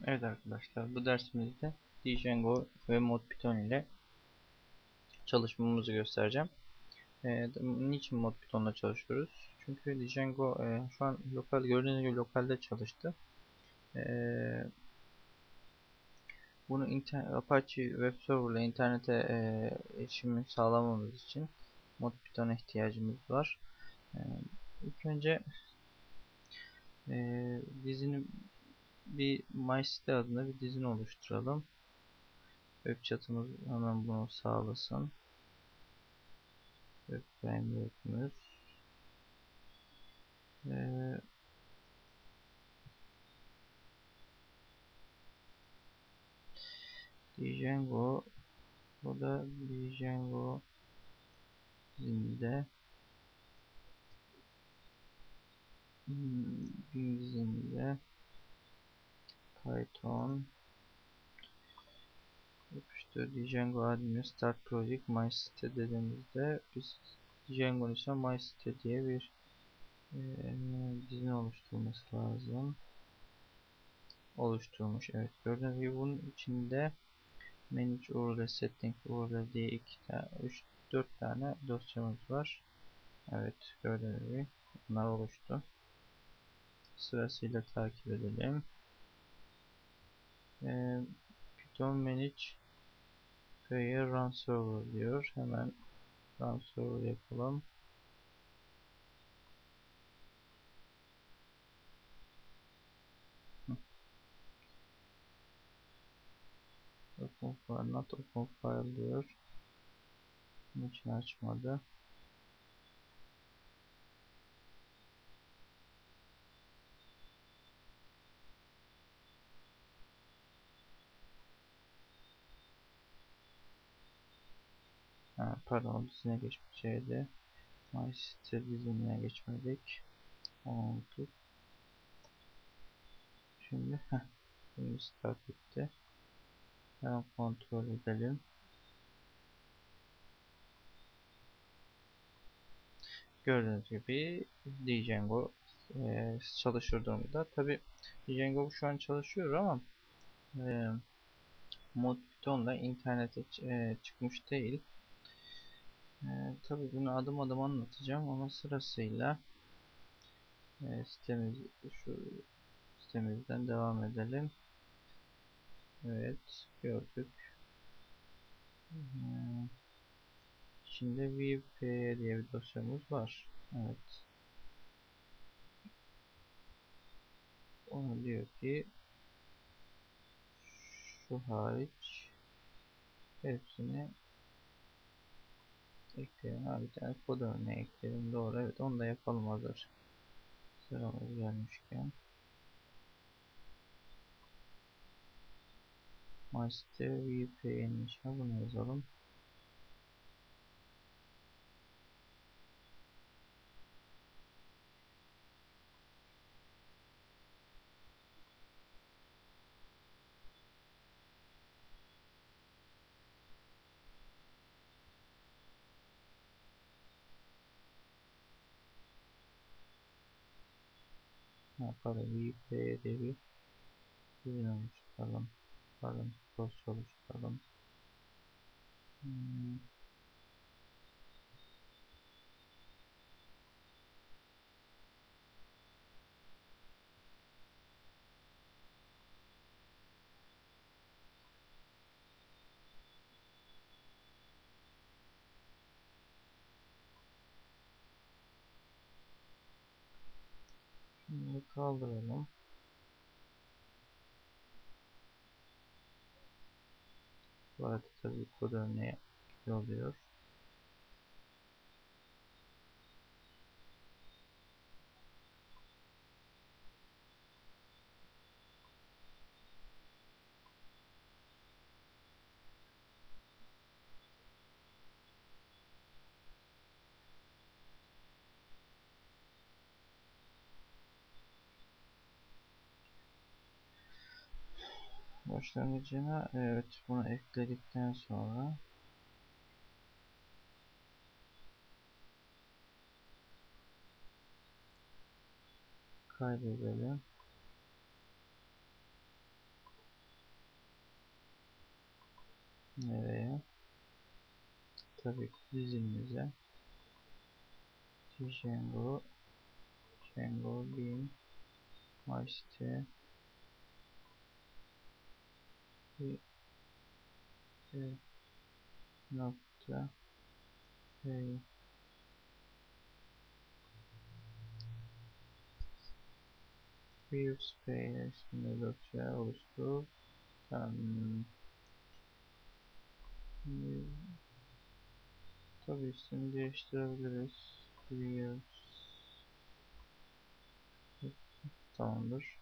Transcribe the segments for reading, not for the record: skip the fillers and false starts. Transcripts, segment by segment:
Evet arkadaşlar, bu dersimizde Django ve ModPython ile çalışmamızı göstereceğim. Niçin ModPython'la çalışıyoruz? Çünkü Django şu an gördüğünüz gibi lokalde çalıştı. E, Bunu Apache Web Server ile internete erişimi sağlamamız için ModPython'a ihtiyacımız var. E, ilk önce e, dizini bir MySite adında bir dizini oluşturalım. Web chat'ımız hemen bunu sağlasın. Web framework'ümüz. Ee, Django. Bu da Django dizinde. Dizinde Python. Yapıştır. Django admin start project my site dediğimizde biz Django ise my site diye bir dizini oluşturması lazım. Oluşturmuş. Evet. Gördüğünüz gibi bunun içinde manage URL setting URL diye 4 tane dosyamız var. Evet, gördüğünüz gibi bunlar oluştu. Sırasıyla takip edelim. Python manage pair run server diyor. Hemen run server yapalım. Open file, not open file diyor. Niçin açmadı? Pardon, dizine geçmeyecekti. MySite dizine geçmedik. Unuttuk. Şimdi start etti. Hemen kontrol edelim. Gördüğünüz gibi Django çalışır durumda. Tabi Django şu an çalışıyor ama e, ModPython'da internete çıkmış değil. Tabi bunu adım adım anlatacağım ama sırasıyla sitemiz, şu sitemizden devam edelim. Evet, gördük. İçinde vp diye bir dosyamız var. Evet. Onu diyor ki şu hariç hepsini ekleyelim. Bir tane kod örneği ekleyelim. Doğru. Evet, onu da yapalım hazır. Sıramız gelmişken. Master VPN'in içine bunu yazalım. Pardon, VP diye bir ürün oluşturalım. Pardon, dosya oluşturalım. Şimdi kaldıralım. Bu arada tabii kod örneği oluyor. Başlangıcına evet, bunu ekledikten sonra kaydedelim. Nereye? Tabii ki dizimize. Django, Django Bean, Master, bir nokta hey, bir space üstünde dosya oluştu. Tamam. Şimdi, tabii isim değiştirebiliriz. Clear. Tamamdır.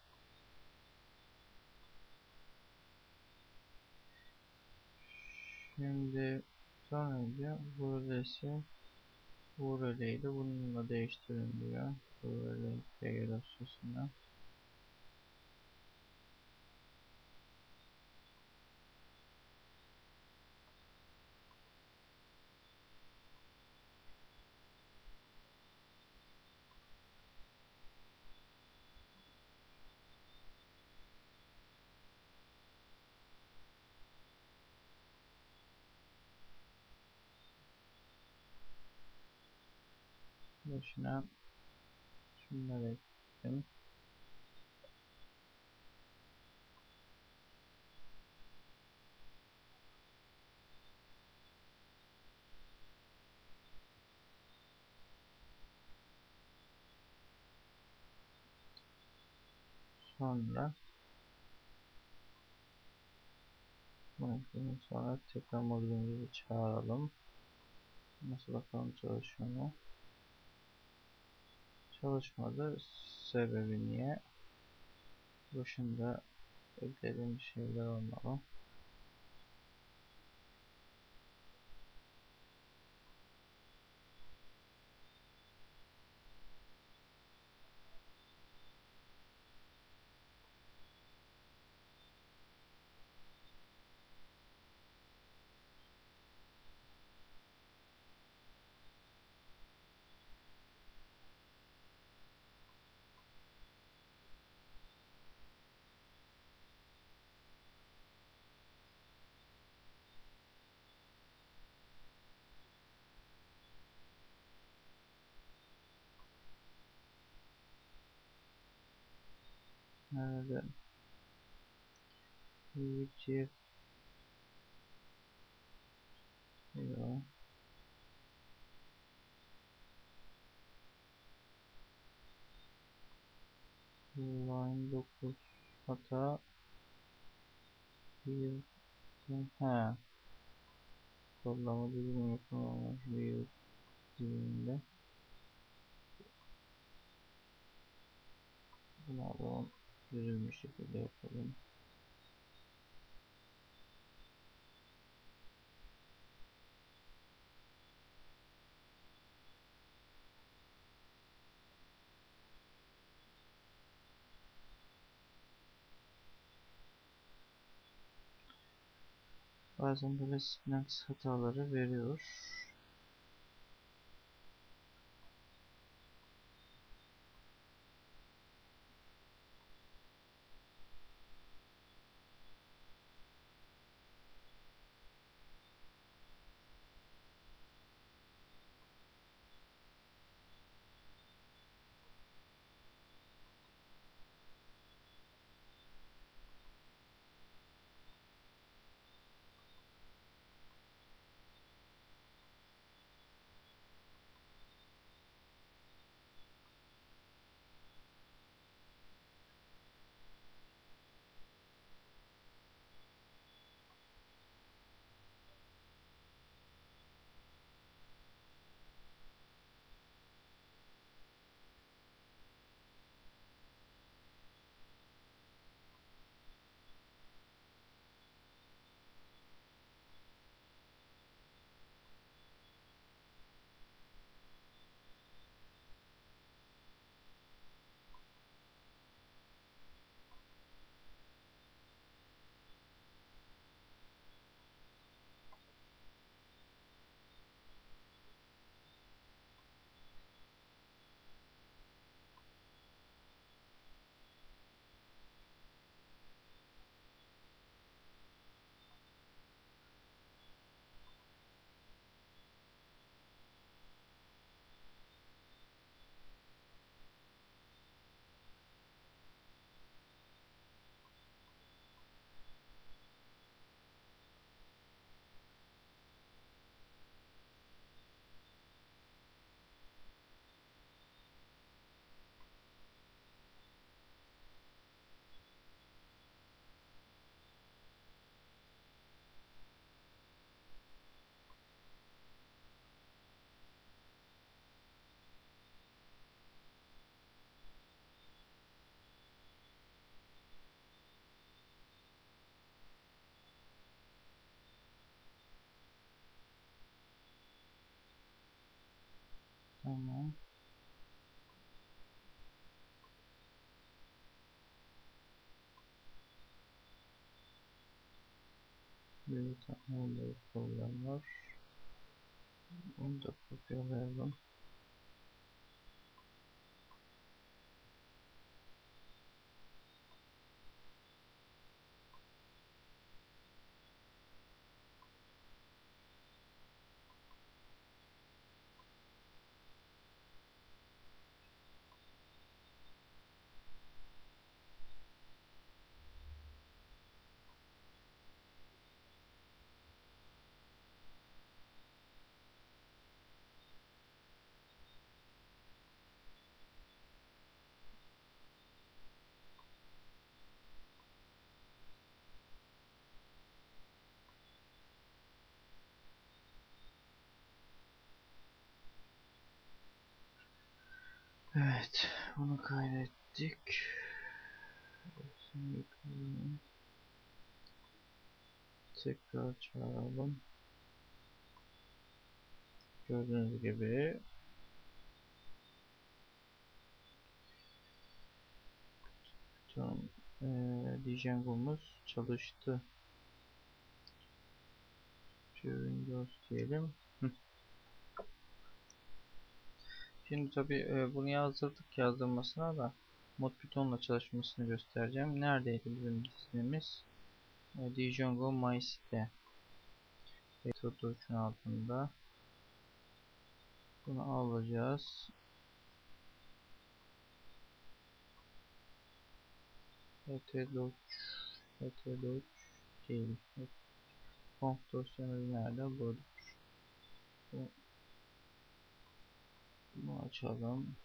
Şimdi sonra bu resi bu releyi de bununla değiştirin diyor. Bu releyi dosyasından. Başına şunları ekledim. Sonra bunu sonra tekrar modülümüzü çağıralım. Nasıl bakalım çalışıyor mu? Çalışmadı. Sebebi niye? Başında eklediğim şeyler olmalı. Nerede? UTF diyor. Line 9 hata bir ha kodlama düzgün yapılmamış bir dilinde. Bunu alalım. Düzgün bir şekilde yapalım. Bazen böyle syntax hataları veriyor. Tamam. Bir tane de problem var. Onu da kopyalayalım. Evet, bunu kaydettik. Tekrar çağıralım. Gördüğünüz gibi tam Django'muz çalıştı. Windows diyelim. Şimdi tabi bunu yazdırdık, yazdırmasına da Mod Python'la çalışmasını göstereceğim. Neredeydi bizim dizilimiz? Django MySite. Tutucun altında. Bunu alacağız. htdoc değil. Conf dosyamız nerede? Burada. Bunu açalım.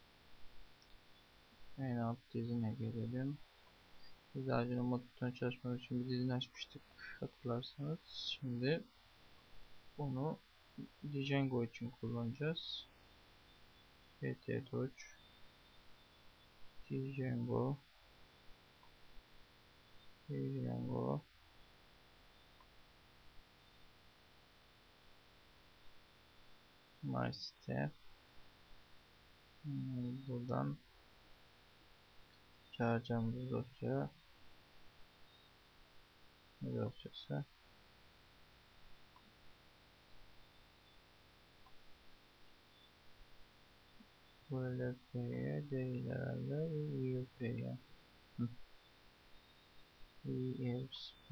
En alt dizine gelelim. Biz daha önce Mod Python çalışmak için bir dizini açmıştık, hatırlarsanız. Şimdi bunu Django için kullanacağız. htdoc Django MySite. Buradan çağıracağımız dosya ne dosyası? Bu LP'ye değil herhalde. UP'ye. ESP.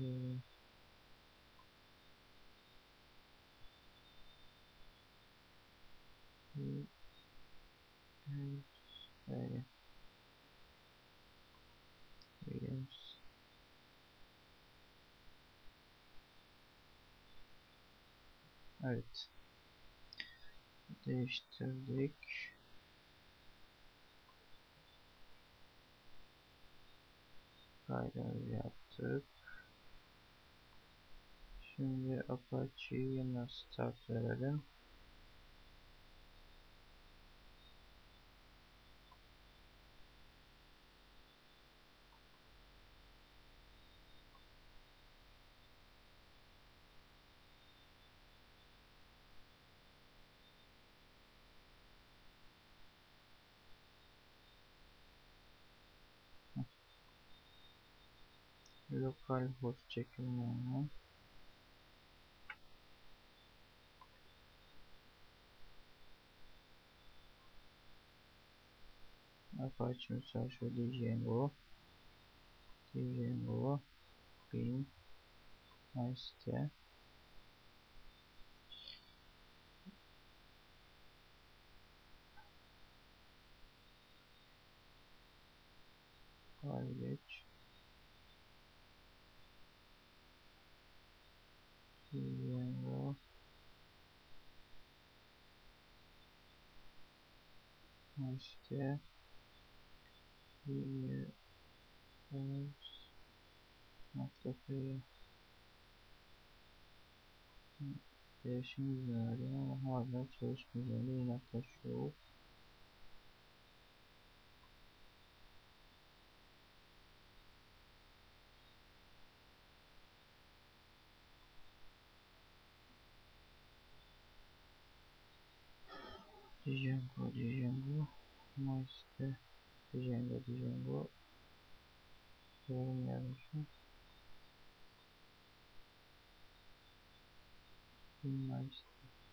Evet. Değiştirdik. Kaydımızı yaptık. Şimdi Apache'yi nasıl start verelim? Localhost çekilmiyor. Apache mesela şu Django bin MySite kaydet Django MySite değişim izni verdim ama hala çalışma üzerinde inatlaşıyor. Django. Mayıs'ta Django. Yorum yazmışım. Mayıs'ta.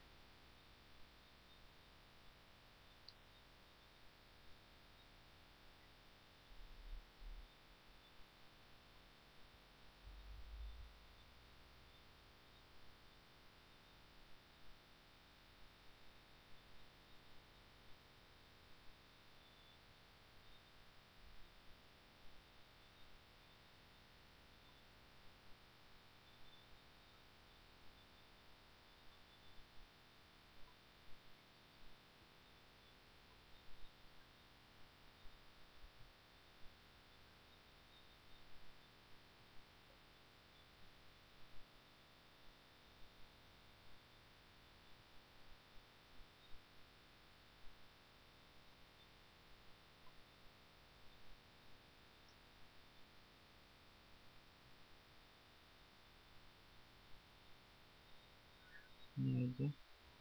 Neydi?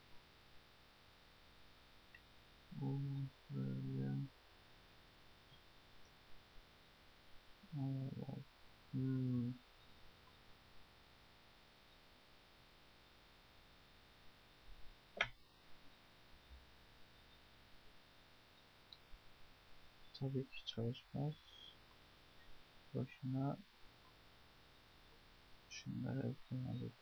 O böyle. Ayarlar. Tabii ki çalışmaz. Boşuna şunları eklemedik.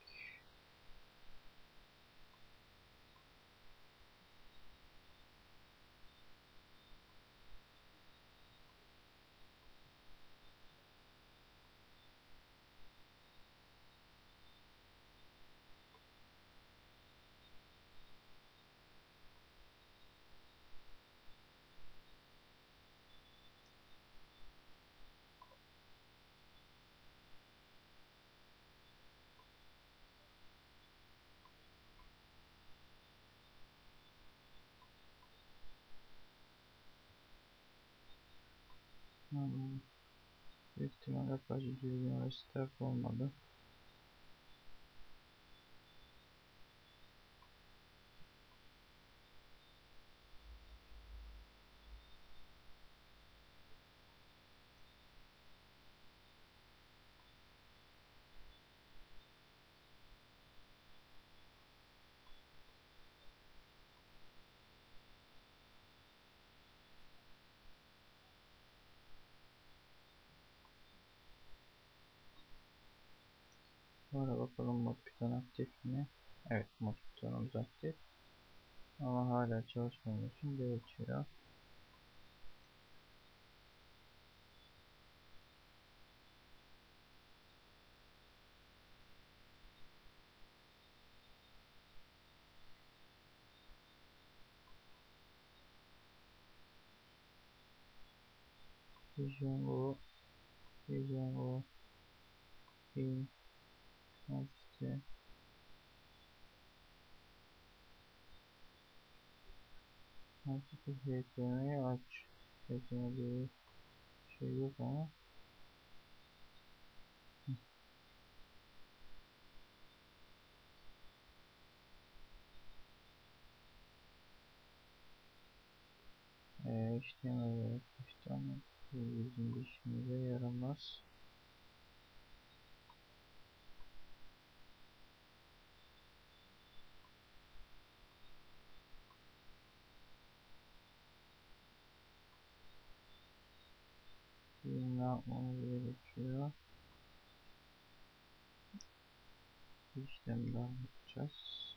Hmm. Büyük ihtimalle Pacı Üniversite olmadı. Sonra bakalım mod Python aktif mi? Evet, mod Python'umuz aktif. Ama hala çalışmamız için gerekiyor. Django, in, Master, Master HTML'i aç. HTML şey yok ama. HTML yapmıştı ama bu bizim işimize yaramaz. Bizim ne yapmamız gerekiyor? Bir işlem daha yapacağız.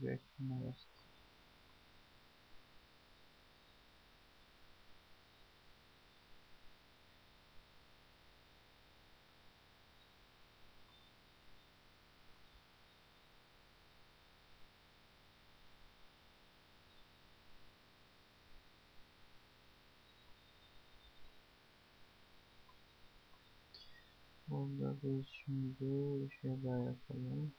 bir ekrana bastım. Burada biz şimdi bir şey daha yapalım.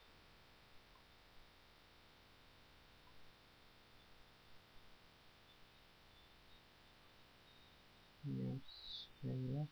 Yes, şöyle.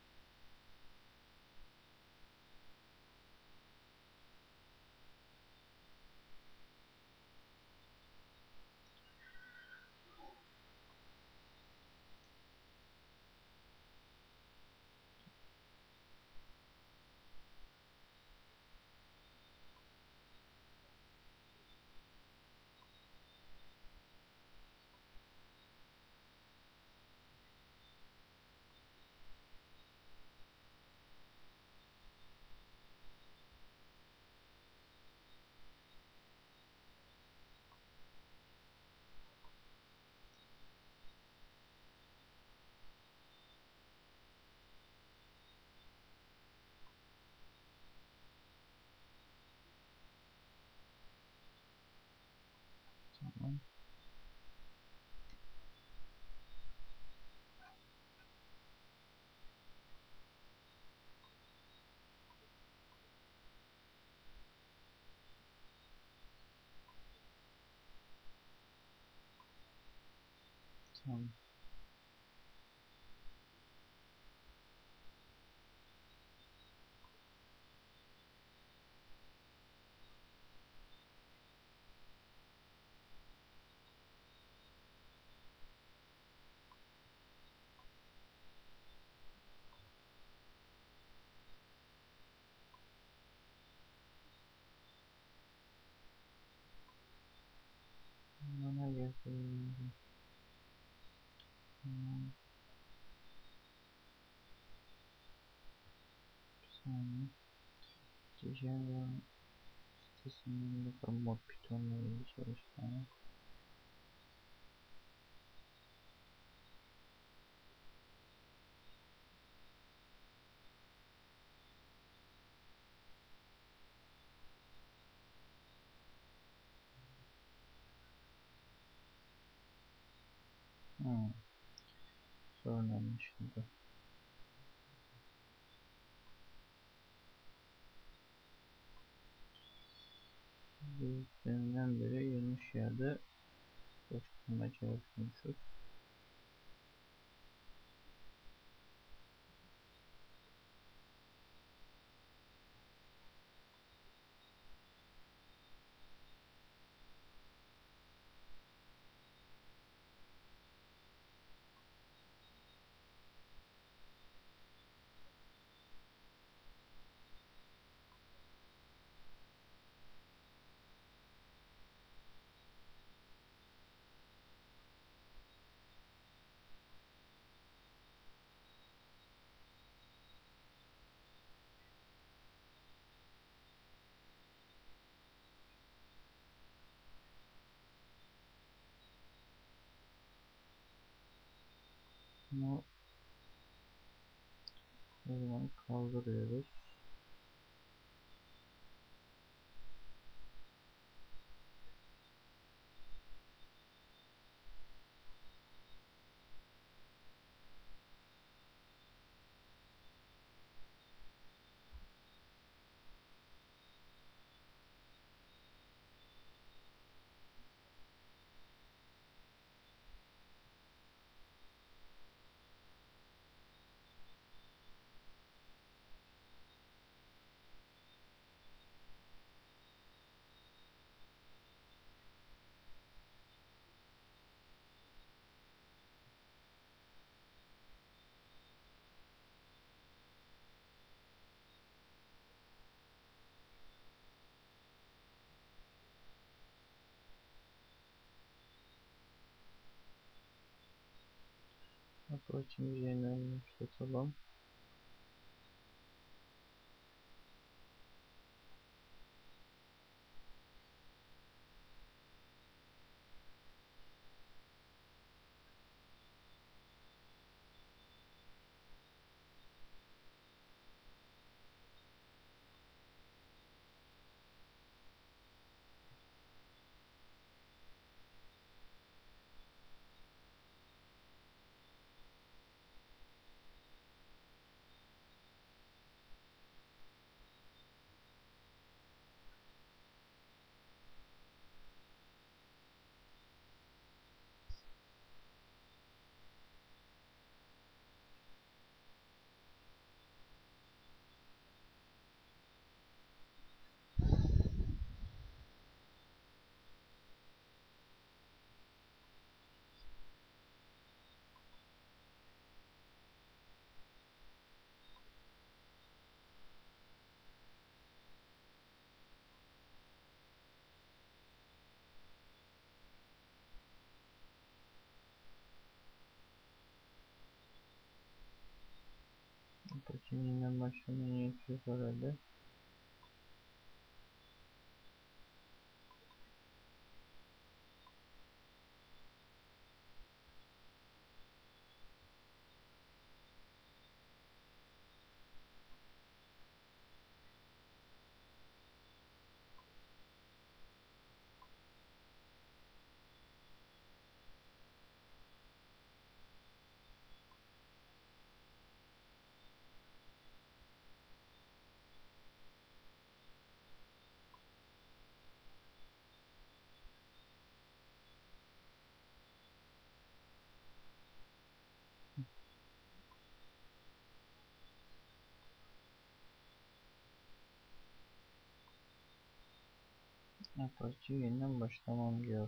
Tamam. Tamam. Bana geldi. Tamam. Bir saniye. Diyeceğim sitesinden bakalım mod Python'la ilgili çalışmaya. Hmm. Sorun anlaşıldı. Biz deminden beri yanlış yerde koşturmaya çalışmışız. Bunu o zaman kaldırıyoruz. Approach'imizi yeniden başlatalım. Apache'nin yeniden başlamaya niyeti yok herhalde. Apache yeniden başlamam diyor.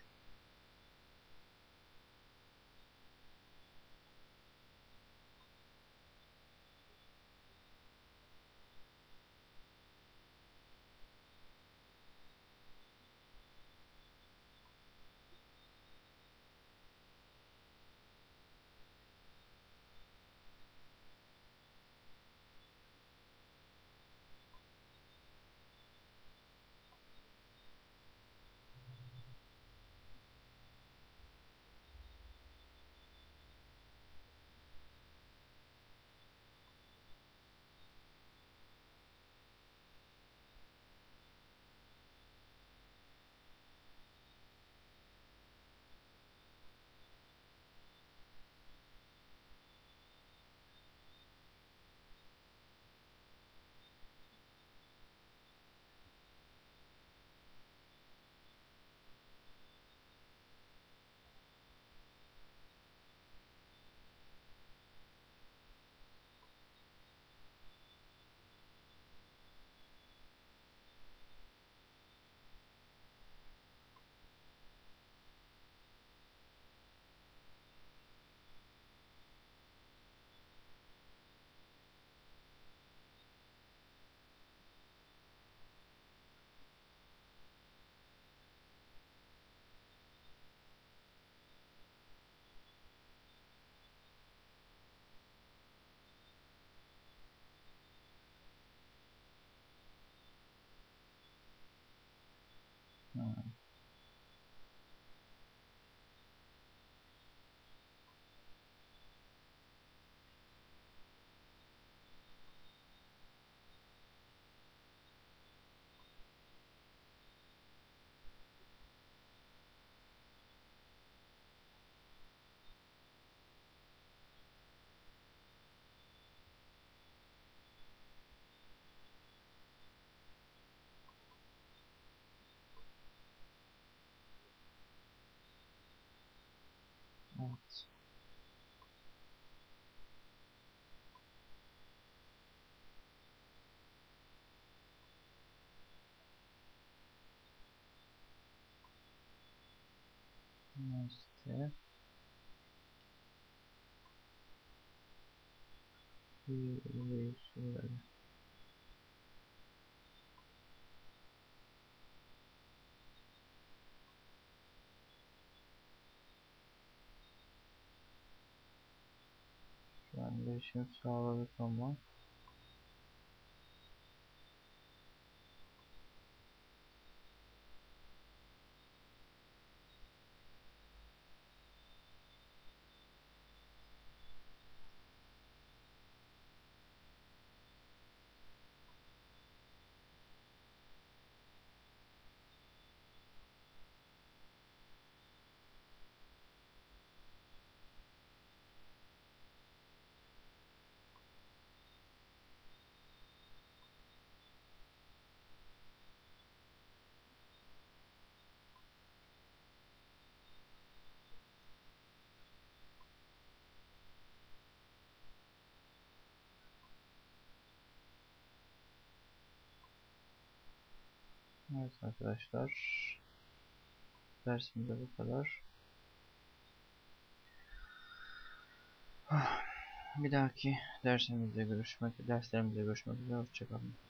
Hmm. Evet. İşte şu an erişim sağladık ama evet arkadaşlar, dersimde bu kadar. Bir dahaki derslerimizde görüşmek üzere. Hoşça kalın.